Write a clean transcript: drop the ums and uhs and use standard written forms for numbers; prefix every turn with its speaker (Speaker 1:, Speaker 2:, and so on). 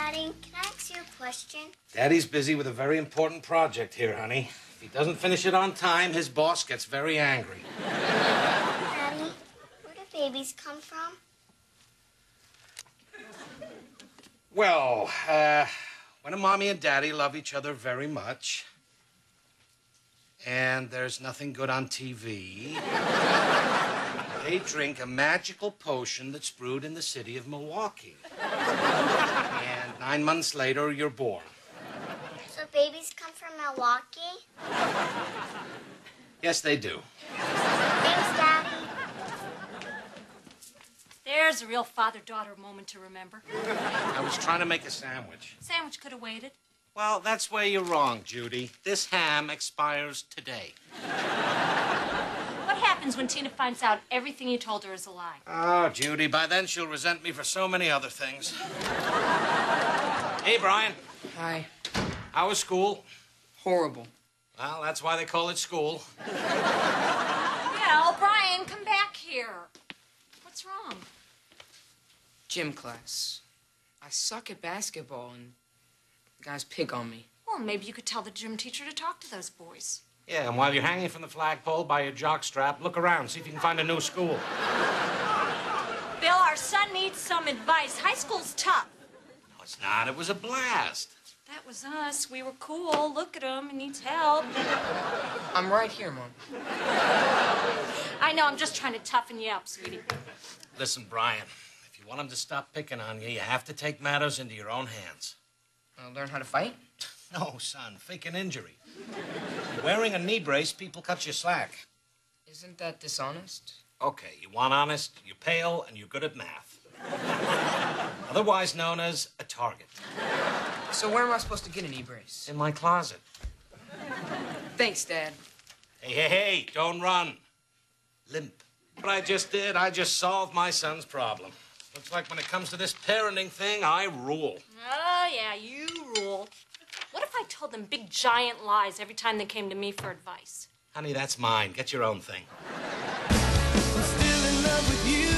Speaker 1: Daddy, can I ask you a question?
Speaker 2: Daddy's busy with a very important project here, honey. If he doesn't finish it on time, his boss gets very angry.
Speaker 1: Daddy, where do babies come from?
Speaker 2: Well, when a mommy and daddy love each other very much, and there's nothing good on TV, they drink a magical potion that's brewed in the city of Milwaukee. And 9 months later, you're born.
Speaker 1: So babies come from Milwaukee?
Speaker 2: Yes, they do.
Speaker 1: Thanks, Daddy.
Speaker 3: There's a real father-daughter moment to remember.
Speaker 2: I was trying to make a sandwich.
Speaker 3: Sandwich could have waited.
Speaker 2: Well, that's where you're wrong, Judy. This ham expires today.
Speaker 3: What happens when Tina finds out everything you told her is a lie?
Speaker 2: Oh, Judy, by then she'll resent me for so many other things. Hey, Brian.
Speaker 4: Hi.
Speaker 2: How was school?
Speaker 4: Horrible.
Speaker 2: Well, that's why they call it school.
Speaker 3: Yeah, O'Brien, come back here. What's wrong?
Speaker 4: Gym class. I suck at basketball, and the guys pick on me.
Speaker 3: Well, maybe you could tell the gym teacher to talk to those boys.
Speaker 2: Yeah, and while you're hanging from the flagpole by your jockstrap, look around, see if you can find a new school.
Speaker 3: Bill, our son needs some advice. High school's tough.
Speaker 2: No, it's not. It was a blast.
Speaker 3: That was us. We were cool. Look at him. He needs help.
Speaker 4: I'm right here, Mom.
Speaker 3: I know. I'm just trying to toughen you up, sweetie.
Speaker 2: Listen, Brian, if you want him to stop picking on you, you have to take matters into your own hands.
Speaker 4: I'll learn how to fight?
Speaker 2: No, son, fake an injury. You're wearing a knee brace, people cut you slack.
Speaker 4: Isn't that dishonest?
Speaker 2: Okay, you want honest, you're pale, and you're good at math. Otherwise known as a target.
Speaker 4: So where am I supposed to get a knee brace?
Speaker 2: In my closet.
Speaker 4: Thanks, Dad.
Speaker 2: Hey, don't run. Limp. What I just did, I just solved my son's problem. Looks like when it comes to this parenting thing, I rule.
Speaker 3: Oh, yeah, you rule. What if I told them big, giant lies every time they came to me for advice?
Speaker 2: Honey, that's mine. Get your own thing.
Speaker 5: I'm still in love with you.